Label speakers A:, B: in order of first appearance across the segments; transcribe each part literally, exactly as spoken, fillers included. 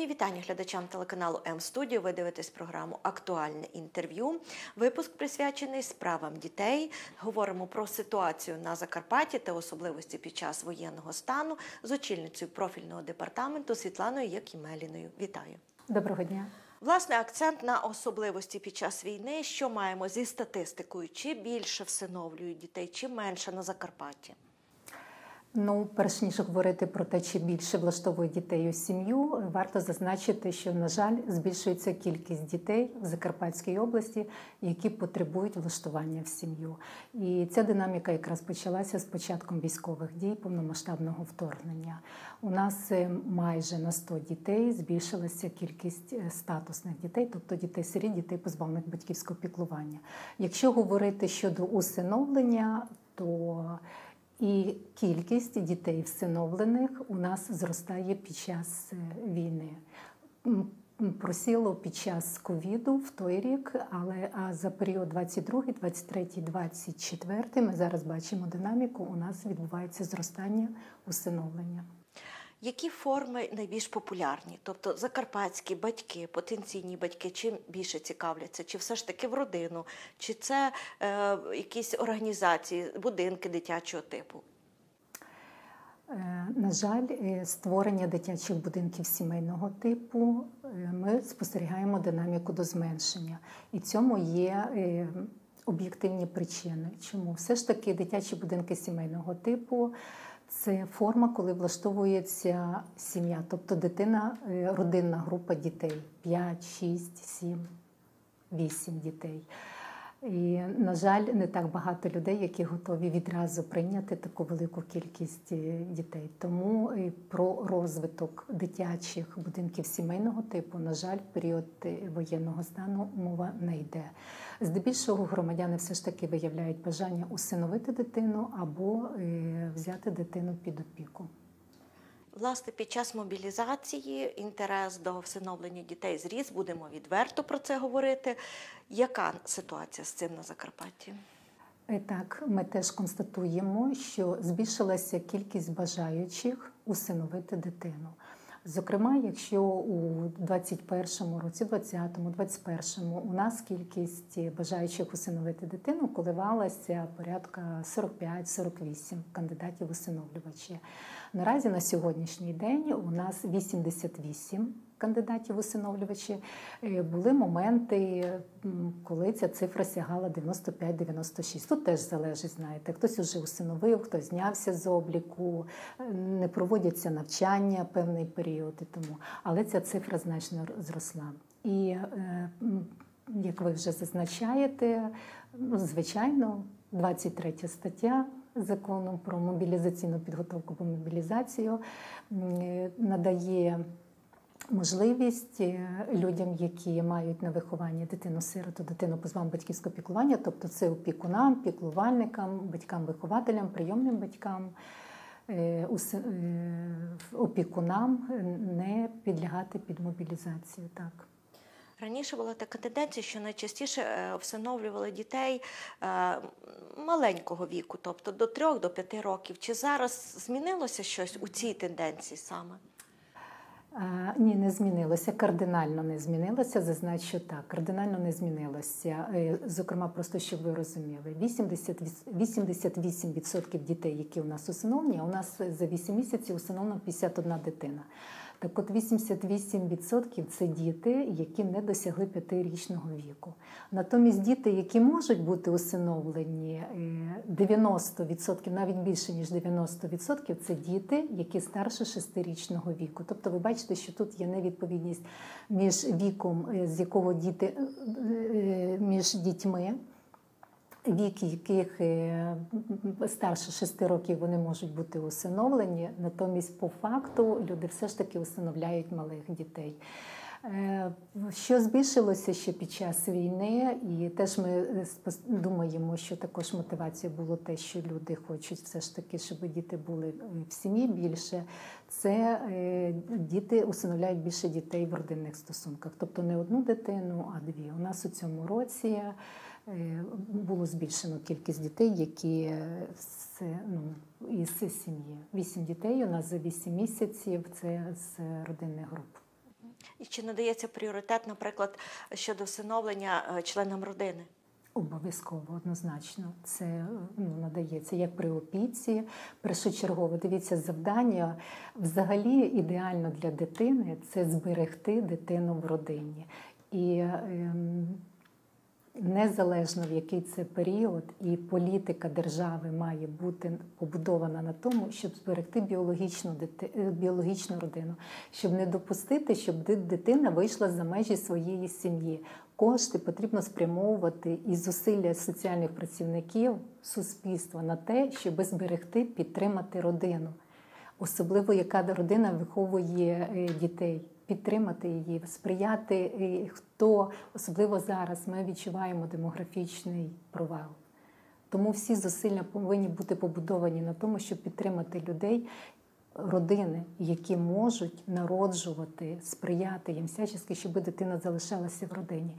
A: вітання глядачам телеканалу М-студіо. Ви дивитесь програму «Актуальне інтерв'ю». Випуск присвячений справам дітей. Говоримо про ситуацію на Закарпатті та особливості під час воєнного стану з очільницею профільного департаменту Світланою Якімеліною. Вітаю.
B: Доброго дня.
A: Власне, акцент на особливості під час війни. Що маємо зі статистикою? Чи більше всиновлюють дітей, чи менше на Закарпатті?
B: Ну, перш ніж говорити про те, чи більше влаштовують дітей у сім'ю, варто зазначити, що, на жаль, збільшується кількість дітей в Закарпатській області, які потребують влаштування в сім'ю. І ця динаміка якраз почалася з початком військових дій, повномасштабного вторгнення. У нас майже на сто дітей збільшилася кількість статусних дітей, тобто дітей-сиріт, дітей, позбавлених батьківського піклування. Якщо говорити щодо усиновлення, то і кількість дітей всиновлених у нас зростає під час війни. Просіло під час ковіду в той рік, але а за період двадцять другий, двадцять третій, двадцять четвертий ми зараз бачимо динаміку, у нас відбувається зростання усиновлення.
A: Які форми найбільш популярні? Тобто закарпатські батьки, потенційні батьки, чим більше цікавляться? Чи все ж таки в родину? Чи це е, якісь організації, будинки дитячого типу?
B: На жаль, створення дитячих будинків сімейного типу ми спостерігаємо динаміку до зменшення. І цьому є об'єктивні причини. Чому? Все ж таки дитячі будинки сімейного типу – це форма, коли влаштовується сім'я, тобто дитина, родинна група дітей – п'ять, шість, сім, вісім дітей. І, на жаль, не так багато людей, які готові відразу прийняти таку велику кількість дітей. Тому про розвиток дитячих будинків сімейного типу, на жаль, в період воєнного стану мова не йде. Здебільшого громадяни все ж таки виявляють бажання усиновити дитину або взяти дитину під опіку.
A: Власне, під час мобілізації інтерес до всиновлення дітей зріс, будемо відверто про це говорити. Яка ситуація з цим на Закарпатті?
B: Так, ми теж констатуємо, що збільшилася кількість бажаючих усиновити дитину. Зокрема, якщо у двадцять першому році, двадцятому, двадцять першому у нас кількість бажаючих усиновити дитину коливалася порядка сорок п'ять - сорок вісім кандидатів усиновлювачів. Наразі на сьогоднішній день у нас вісімдесят вісім кандидатів усиновлювачів. Були моменти, коли ця цифра сягала дев'яносто п'ять - дев'яносто шість. Тут теж залежить, знаєте, хтось вже усиновив, хтось знявся з обліку, не проводяться навчання певний період і тому. Але ця цифра значно зросла. І, як ви вже зазначаєте, ну, звичайно, двадцять третя стаття Закону про мобілізаційну підготовку по мобілізацію надає можливість людям, які мають на вихованні дитину-сироту, дитину позбавлену батьківського піклування, тобто це опікунам, піклувальникам, батькам-вихователям, прийомним батькам, опікунам не підлягати під мобілізацію. Так.
A: Раніше була така тенденція, що найчастіше всиновлювали дітей маленького віку, тобто до трьох, до п'яти років. Чи зараз змінилося щось у цій тенденції саме?
B: А, ні, не змінилося. Кардинально не змінилося. Зазначу так, кардинально не змінилося. Зокрема, просто щоб ви розуміли, вісімдесят вісім відсотків дітей, які у нас усиновлені, у нас за вісім місяців усиновлено п'ятдесят одна дитина. Так от вісімдесят вісім відсотків – це діти, які не досягли п'ятирічного віку. Натомість діти, які можуть бути усиновлені, дев'яносто відсотків, навіть більше, ніж дев'яносто відсотків – це діти, які старше шестирічного віку. Тобто ви бачите, що тут є невідповідність між віком, з якого діти, між дітьми, вік яких старше шести років вони можуть бути усиновлені, натомість по факту люди все ж таки усиновляють малих дітей. Що збільшилося ще під час війни, і теж ми думаємо, що також мотивація було те, що люди хочуть все ж таки, щоб діти були в сім'ї більше, це діти усиновляють більше дітей в родинних стосунках. Тобто не одну дитину, а дві. У нас у цьому році було збільшено кількість дітей, які з, ну, із сім'ї. Вісім дітей у нас за вісім місяців, це з родинних груп.
A: І чи надається пріоритет, наприклад, щодо всиновлення е, членам родини?
B: Обов'язково, однозначно. Це ну, надається як при опіці. Першочергово, дивіться, завдання взагалі ідеально для дитини – це зберегти дитину в родині. І ем, незалежно в який це період, і політика держави має бути побудована на тому, щоб зберегти біологічну, дити... біологічну родину, щоб не допустити, щоб дитина вийшла за межі своєї сім'ї. Кошти потрібно спрямовувати і зусилля соціальних працівників, суспільства на те, щоб зберегти, підтримати родину. Особливо, яка родина виховує дітей. Підтримати її, сприяти, хто, особливо зараз, ми відчуваємо демографічний провал. Тому всі зусилля повинні бути побудовані на тому, щоб підтримати людей, родини, які можуть народжувати, сприяти їм всячески, щоб дитина залишалася в родині.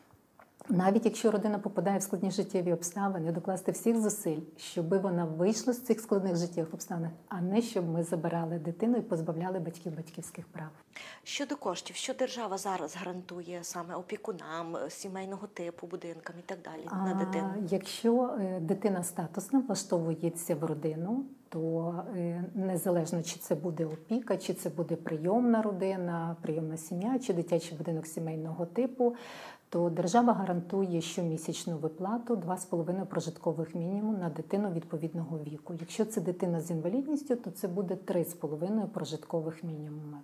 B: Навіть якщо родина попадає в складні життєві обставини, докласти всіх зусиль, щоб вона вийшла з цих складних життєвих обставин, а не щоб ми забирали дитину і позбавляли батьків батьківських прав.
A: Щодо коштів, що держава зараз гарантує саме опікунам, сімейного типу, будинкам і так далі на дитину?
B: А якщо дитина статусна влаштовується в родину, то незалежно, чи це буде опіка, чи це буде прийомна родина, прийомна сім'я, чи дитячий будинок сімейного типу, то держава гарантує щомісячну виплату два з половиною прожиткових мінімум на дитину відповідного віку. Якщо це дитина з інвалідністю, то це буде три з половиною прожиткових мінімуми.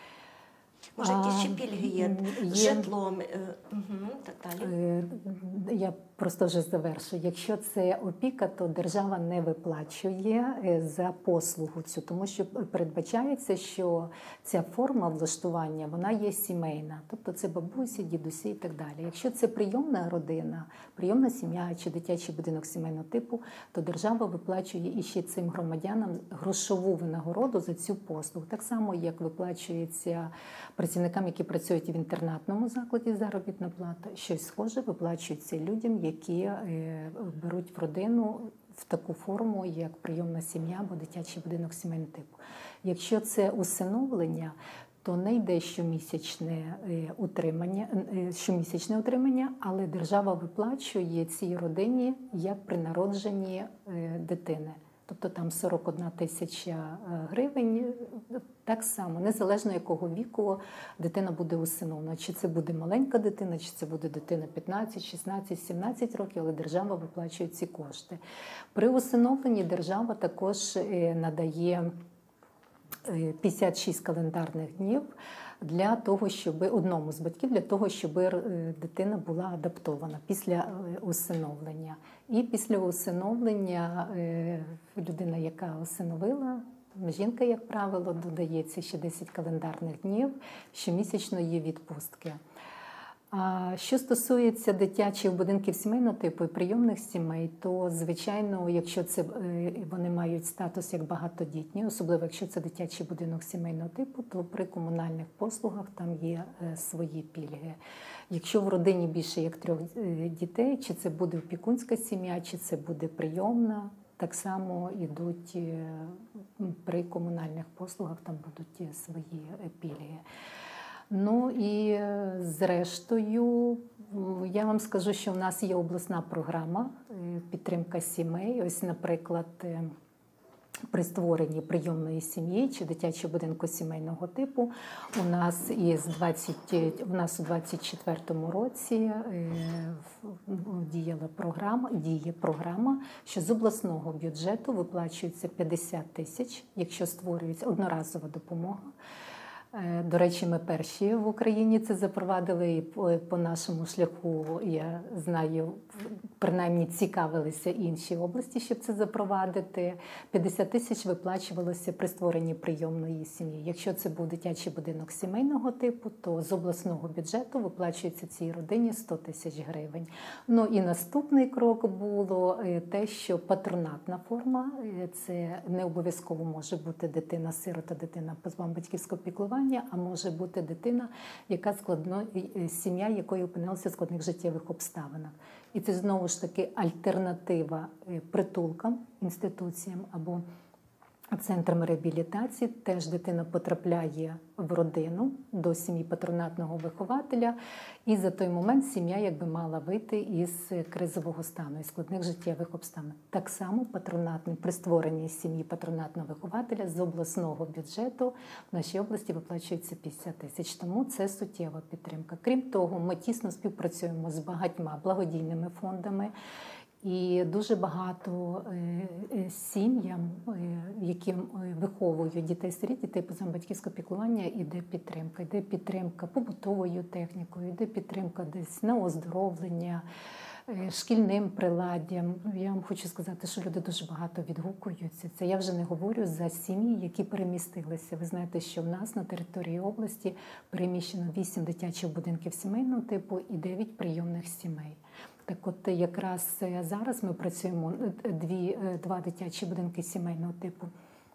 A: Може, якісь ще пільги є,
B: є
A: житлом, угу, так далі?
B: Я просто вже завершу. Якщо це опіка, то держава не виплачує за послугу цю, тому що передбачається, що ця форма влаштування, вона є сімейна. Тобто це бабусі, дідусі і так далі. Якщо це прийомна родина, прийомна сім'я чи дитячий будинок сімейного типу, то держава виплачує іще цим громадянам грошову винагороду за цю послугу. Так само, як виплачується працівникам, які працюють в інтернатному закладі, заробітна плата, щось схоже виплачується людям, які беруть в родину в таку форму, як прийомна сім'я або дитячий будинок сімейного типу. Якщо це усиновлення, то не йде щомісячне утримання, щомісячне утримання, але держава виплачує цій родині як при народженні дитини. Тобто там сорок одна тисяча гривень, так само, незалежно якого віку дитина буде усиновлена. Чи це буде маленька дитина, чи це буде дитина п'ятнадцять, шістнадцять, сімнадцять років, але держава виплачує ці кошти. При усиновленні держава також надає п'ятдесят шість календарних днів для того, щоб одному з батьків, для того, щоб дитина була адаптована після усиновлення. І після усиновлення людина, яка усиновила, жінка, як правило, додається ще десять календарних днів щомісячної відпустки. А що стосується дитячих будинків сімейного типу і прийомних сімей, то, звичайно, якщо це вони мають статус як багатодітні, особливо якщо це дитячий будинок сімейного типу, то при комунальних послугах там є свої пільги. Якщо в родині більше як трьох дітей, чи це буде опікунська сім'я, чи це буде прийомна, так само йдуть при комунальних послугах, там будуть свої пільги. Ну і зрештою, я вам скажу, що в нас є обласна програма підтримка сімей. Ось, наприклад, при створенні прийомної сім'ї чи дитячого будинку сімейного типу у нас із двадцять, у нас у двадцять четвертому році діяла програма, діє програма, що з обласного бюджету виплачується п'ятдесят тисяч, якщо створюється одноразова допомога. До речі, ми перші в Україні це запровадили, і по нашому шляху, я знаю, принаймні цікавилися інші області, щоб це запровадити. п'ятдесят тисяч виплачувалося при створенні прийомної сім'ї. Якщо це був дитячий будинок сімейного типу, то з обласного бюджету виплачується цій родині сто тисяч гривень. Ну і наступний крок було те, що патронатна форма, це не обов'язково може бути дитина-сирота, дитина позбавлена батьківського піклування, а може бути дитина, яка складно, сім'я, якої опинилася в складних життєвих обставинах. І це знову ж таки альтернатива притулкам, інституціям або центром реабілітації. Теж дитина потрапляє в родину до сім'ї патронатного вихователя, і за той момент сім'я якби мала вийти із кризового стану, із складних життєвих обставин. Так само патронатний, при створенні сім'ї патронатного вихователя з обласного бюджету в нашій області виплачується п'ятдесят тисяч. Тому це суттєва підтримка. Крім того, ми тісно співпрацюємо з багатьма благодійними фондами. І дуже багато сім'ям, які виховують дітей-сиріт, дітей позбавлених батьківського піклування, іде підтримка. Іде підтримка побутовою технікою, іде підтримка десь на оздоровлення, шкільним приладдям. Я вам хочу сказати, що люди дуже багато відгукуються. Це я вже не говорю за сім'ї, які перемістилися. Ви знаєте, що в нас на території області переміщено вісім дитячих будинків сімейного типу і дев'ять прийомних сімей. Так от якраз зараз ми працюємо дві, два дитячі будинки сімейного типу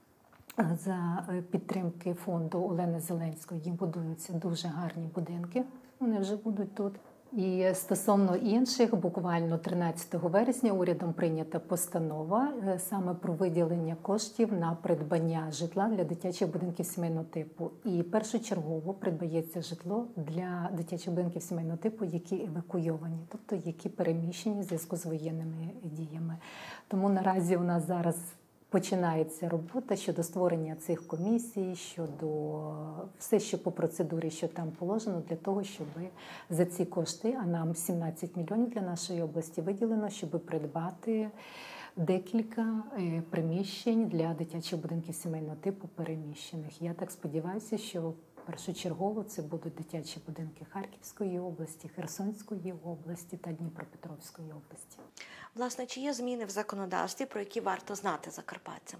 B: за підтримки фонду Олени Зеленської. Їм будуються дуже гарні будинки, вони вже будуть тут. І стосовно інших, буквально тринадцятого вересня урядом прийнята постанова саме про виділення коштів на придбання житла для дитячих будинків сімейного типу. І першочергово придбається житло для дитячих будинків сімейного типу, які евакуйовані, тобто які переміщені в зв'язку з воєнними діями. Тому наразі у нас зараз починається робота щодо створення цих комісій, щодо все, що по процедурі, що там положено, для того, щоб за ці кошти, а нам сімнадцять мільйонів для нашої області виділено, щоб придбати декілька приміщень для дитячих будинків сімейного типу переміщених. Я так сподіваюся, що першочергово це будуть дитячі будинки Харківської області, Херсонської області та Дніпропетровської області.
A: Власне, чи є зміни в законодавстві, про які варто знати закарпатцям?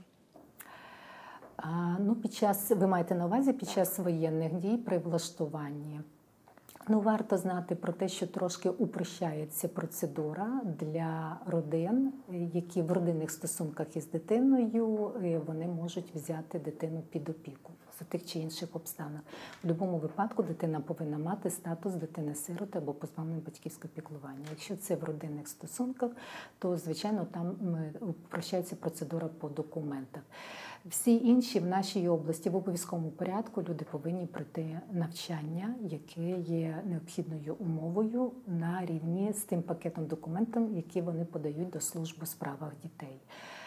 B: А, ну, під час, ви маєте на увазі під час воєнних дій при влаштуванні? Ну, варто знати про те, що трошки упрощається процедура для родин, які в родинних стосунках із дитиною, вони можуть взяти дитину під опіку за тих чи інших обставин. В будь-якому випадку дитина повинна мати статус дитини-сироти або позбавленої батьківського піклування. Якщо це в родинних стосунках, то, звичайно, там упрощається процедура по документах. Всі інші в нашій області в обов'язковому порядку люди повинні пройти навчання, яке є необхідною умовою на рівні з тим пакетом документів, які вони подають до служби у справах дітей.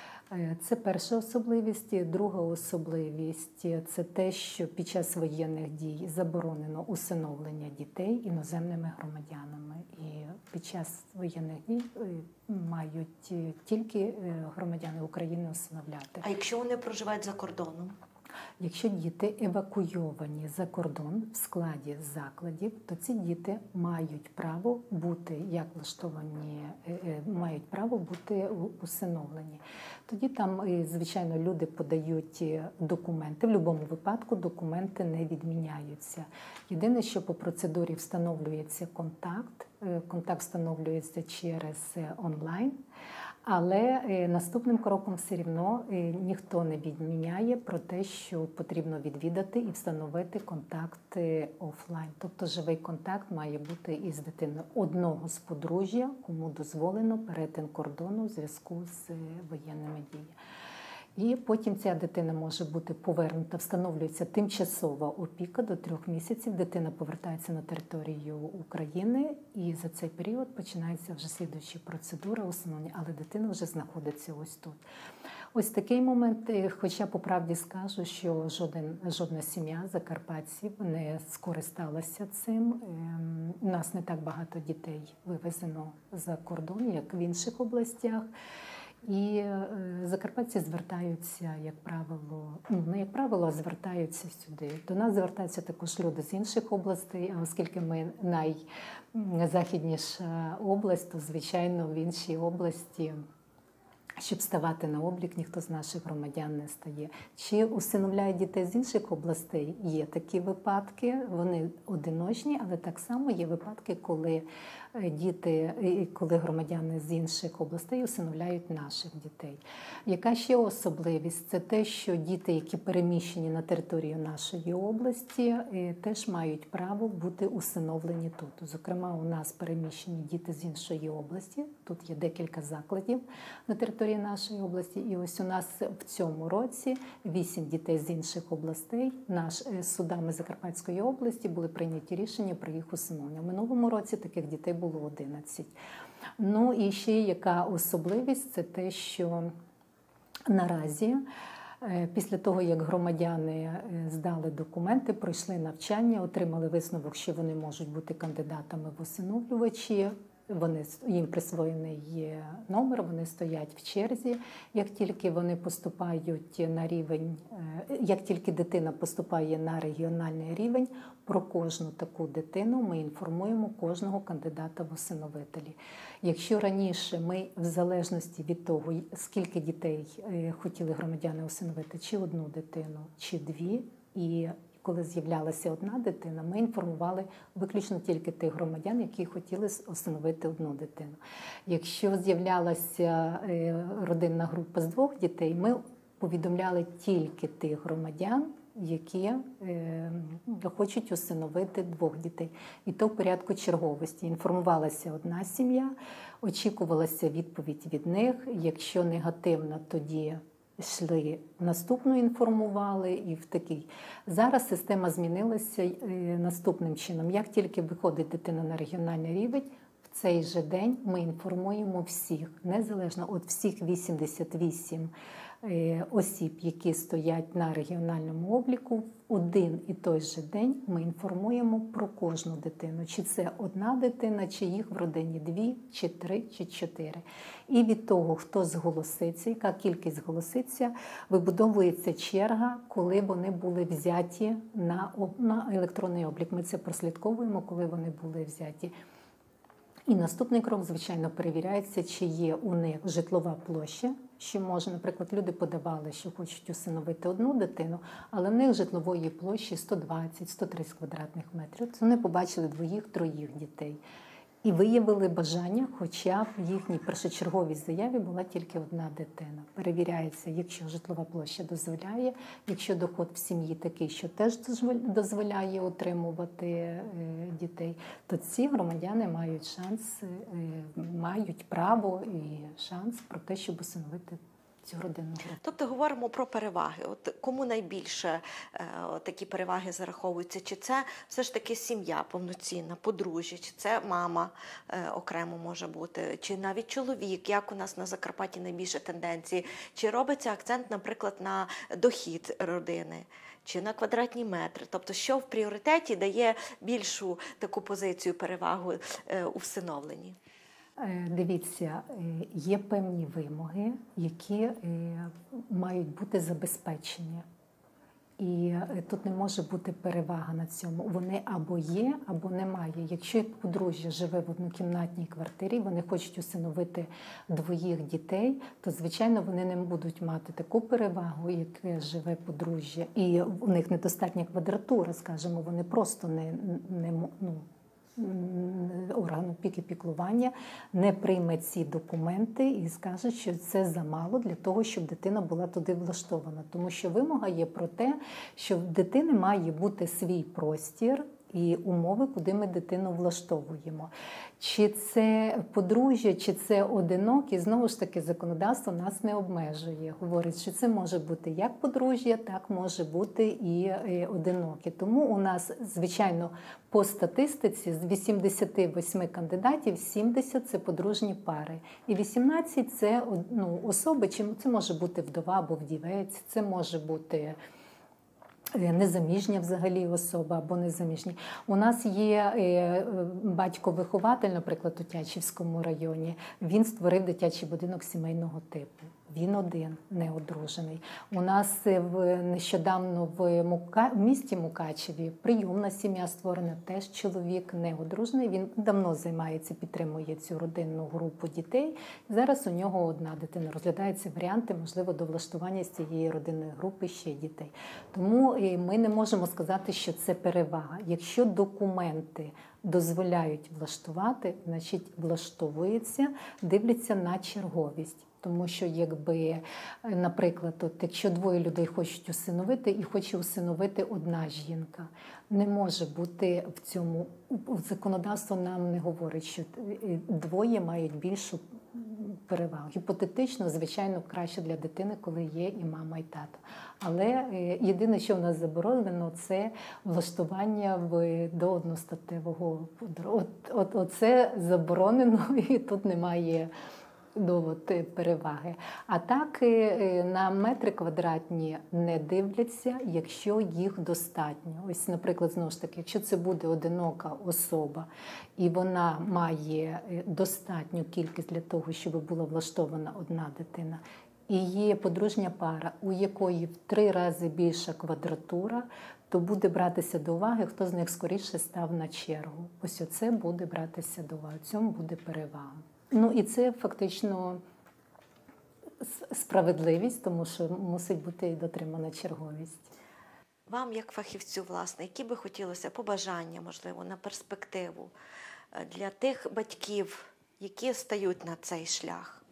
B: Це перша особливість. Друга особливість – це те, що під час воєнних дій заборонено усиновлення дітей іноземними громадянами. І під час воєнних дій мають тільки громадяни України усиновляти.
A: А якщо вони проживають за кордоном?
B: Якщо діти евакуйовані за кордон в складі закладів, то ці діти мають право бути, як влаштовані, мають право бути усиновлені. Тоді там, звичайно, люди подають документи. В будь-якому випадку документи не відміняються. Єдине, що по процедурі встановлюється контакт. Контакт встановлюється через онлайн. Але наступним кроком все рівно ніхто не відміняє про те, що потрібно відвідати і встановити контакт офлайн. Тобто живий контакт має бути із дитиною одного з подружжя, кому дозволено перетин кордону в зв'язку з воєнними діями. І потім ця дитина може бути повернута, встановлюється тимчасова опіка до трьох місяців. Дитина повертається на територію України, і за цей період починається вже слідуюча процедура усиновлення, але дитина вже знаходиться ось тут. Ось такий момент, хоча по правді скажу, що жоден, жодна сім'я закарпатців не скористалася цим. У нас не так багато дітей вивезено за кордон, як в інших областях. І закарпатці звертаються, як правило, ну не як правило, а звертаються сюди. До нас звертаються також люди з інших областей, а оскільки ми найзахідніша область, то, звичайно, в іншій області, щоб ставати на облік, ніхто з наших громадян не стає. Чи усиновляють дітей з інших областей? Є такі випадки, вони одиночні, але так само є випадки, коли діти, коли громадяни з інших областей усиновляють наших дітей. Яка ще особливість? Це те, що діти, які переміщені на територію нашої області, теж мають право бути усиновлені тут. Зокрема, у нас переміщені діти з іншої області, тут є декілька закладів на території території нашої області. І ось у нас в цьому році вісім дітей з інших областей, наш судами Закарпатської області були прийняті рішення про їх усиновлення. В минулому році таких дітей було одинадцять. Ну і ще яка особливість – це те, що наразі після того, як громадяни здали документи, пройшли навчання, отримали висновок, що вони можуть бути кандидатами в усиновлювачі, вони, їм присвоєний номер, вони стоять в черзі. Як тільки вони поступають на рівень, як тільки дитина поступає на регіональний рівень, про кожну таку дитину ми інформуємо кожного кандидата в усиновителі. Якщо раніше ми, в залежності від того, скільки дітей хотіли громадяни усиновити, чи одну дитину, чи дві, і коли з'являлася одна дитина, ми інформували виключно тільки тих громадян, які хотіли усиновити одну дитину. Якщо з'являлася родинна група з двох дітей, ми повідомляли тільки тих громадян, які е, хочуть усиновити двох дітей. І то в порядку черговості. Інформувалася одна сім'я, очікувалася відповідь від них. Якщо негативна, тоді йшли, наступну інформували і в такий. Зараз система змінилася е, наступним чином. Як тільки виходить дитина на регіональний рівень, в цей же день ми інформуємо всіх, незалежно від всіх вісімдесят вісім осіб, які стоять на регіональному обліку, в один і той же день ми інформуємо про кожну дитину. Чи це одна дитина, чи їх в родині дві, чи три, чи чотири. І від того, хто зголоситься, яка кількість зголоситься, вибудовується черга, коли вони були взяті на, на електронний облік. Ми це прослідковуємо, коли вони були взяті. І наступний крок, звичайно, перевіряється, чи є у них житлова площа, що може, наприклад, люди подавали, що хочуть усиновити одну дитину, але в них житлової площі сто двадцять - сто тридцять квадратних метрів. Це вони побачили двоїх-троїх дітей. І виявили бажання, хоча б в їхній першочерговій заяві була тільки одна дитина. Перевіряється, якщо житлова площа дозволяє, якщо доход в сім'ї такий, що теж дозволяє отримувати дітей, то ці громадяни мають шанс, мають право і шанс про те, щоб усиновити цю родинну групу.
A: Тобто говоримо про переваги. От кому найбільше е, такі переваги зараховуються? Чи це все ж таки сім'я повноцінна, подружжя, чи це мама е, окремо може бути, чи навіть чоловік, як у нас на Закарпатті найбільше тенденції, чи робиться акцент, наприклад, на дохід родини, чи на квадратні метри? Тобто, що в пріоритеті дає більшу таку позицію, перевагу е, у всиновленні?
B: Дивіться, є певні вимоги, які мають бути забезпечені. І тут не може бути перевага на цьому. Вони або є, або немає. Якщо подружжя живе в однокімнатній квартирі, вони хочуть усиновити двоїх дітей, то, звичайно, вони не будуть мати таку перевагу, як живе подружжя. І у них недостатня квадратура, скажімо, вони просто не, не ну, орган опіки піклування не прийме ці документи і скаже, що це замало для того, щоб дитина була туди влаштована. Тому що вимога є про те, що в дитини має бути свій простір і умови, куди ми дитину влаштовуємо. Чи це подружжя, чи це одинокі, знову ж таки, законодавство нас не обмежує. Говорить, що це може бути як подружжя, так може бути і одинокі. Тому у нас, звичайно, по статистиці з вісімдесяти восьми кандидатів сімдесят – це подружні пари. І вісімнадцять – це ну, особи, чи це може бути вдова або вдівець, це може бути незаміжня взагалі особа або незаміжня. У нас є батько-вихователь, наприклад, у Тячівському районі. Він створив дитячий будинок сімейного типу. Він один, не одружений. У нас в, нещодавно в, Мука, в місті Мукачеві прийомна сім'я створена, теж чоловік не одружений. Він давно займається, підтримує цю родинну групу дітей. Зараз у нього одна дитина. Розглядаються варіанти, можливо, до влаштування з цієї родинної групи ще дітей. Тому ми не можемо сказати, що це перевага. Якщо документи дозволяють влаштувати, значить влаштовується, дивляться на черговість. Тому що, якби, наприклад, от, якщо двоє людей хочуть усиновити і хоче усиновити одна жінка, не може бути в цьому, законодавство нам не говорить, що двоє мають більшу перевагу. Гіпотетично, звичайно, краще для дитини, коли є і мама, і тато. Але е, єдине, що в нас заборонено, це влаштування в до одностатевого подору. От, от, оце заборонено, і тут немає довод переваги. А так е, на метри квадратні не дивляться, якщо їх достатньо. Ось, наприклад, знову ж таки, якщо це буде одинока особа, і вона має достатню кількість для того, щоб була влаштована одна дитина, і є подружня пара, у якої в три рази більша квадратура, то буде братися до уваги, хто з них скоріше став на чергу. Ось оце буде братися до уваги, в цьому буде перевага. Ну і це фактично справедливість, тому що мусить бути дотримана черговість.
A: Вам, як фахівцю, власне, які би хотілося побажання, можливо, на перспективу для тих батьків, які стають на цей шлях?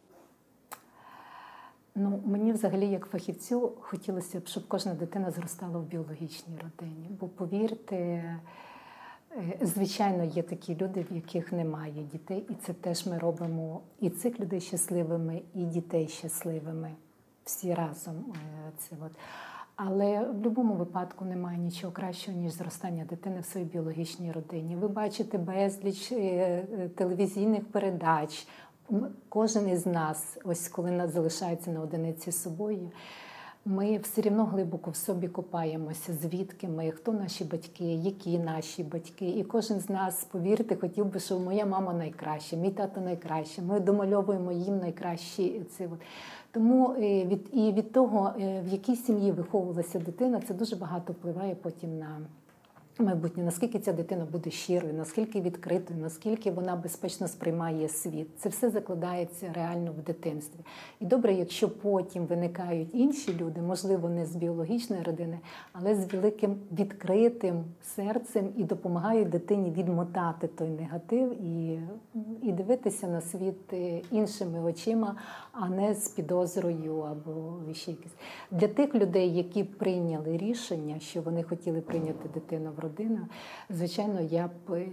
B: Ну, мені взагалі, як фахівцю, хотілося б, щоб кожна дитина зростала в біологічній родині. Бо, повірте, звичайно, є такі люди, в яких немає дітей, і це теж ми робимо і цих людей щасливими, і дітей щасливими. Всі разом. Це от. Але в будь-якому випадку немає нічого кращого, ніж зростання дитини в своїй біологічній родині. Ви бачите безліч телевізійних передач. Кожен із нас, ось коли нас залишається наодиниці з собою, ми все рівно глибоко в собі копаємося, звідки ми, хто наші батьки, які наші батьки. І кожен з нас, повірте, хотів би, щоб моя мама найкраща, мій тато найкраще. Ми домальовуємо їм найкращі. Це от. Тому від, і від того, в якій сім'ї виховувалася дитина, це дуже багато впливає потім на майбутнє, наскільки ця дитина буде щирою, наскільки відкритою, наскільки вона безпечно сприймає світ. Це все закладається реально в дитинстві. І добре, якщо потім виникають інші люди, можливо, не з біологічної родини, але з великим відкритим серцем і допомагають дитині відмотати той негатив і, і дивитися на світ іншими очима, а не з підозрою або ще якось. Для тих людей, які прийняли рішення, що вони хотіли прийняти дитину в родину, звичайно, я б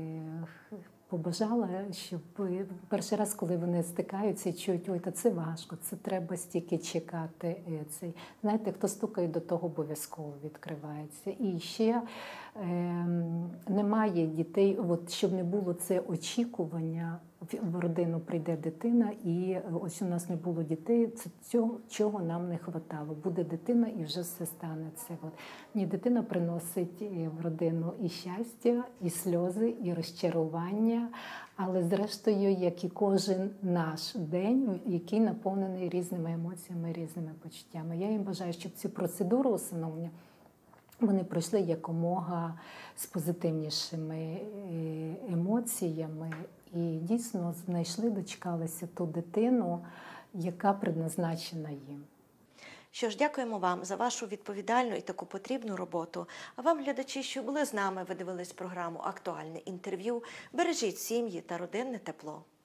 B: побажала, щоб перший раз, коли вони стикаються і чують, ой, та це важко, це треба стільки чекати. Цей. Знаєте, хто стукає, до того обов'язково відкривається. І ще е, немає дітей, от, щоб не було це очікування, в родину прийде дитина, і ось у нас не було дітей, це цього, чого нам не хватало. Буде дитина і вже все станеться. От. Ні, дитина приносить в родину і щастя, і сльози, і розчарування, але зрештою, як і кожен наш день, який наповнений різними емоціями, різними почуттями. Я їм бажаю, щоб цю процедуру усиновлення вони пройшли якомога з позитивнішими емоціями і дійсно знайшли, дочекалися ту дитину, яка предназначена їм.
A: Що ж, дякуємо вам за вашу відповідальну і таку потрібну роботу. А вам, глядачі, що були з нами, ви дивились програму «Актуальне інтерв'ю». Бережіть сім'ї та родинне тепло.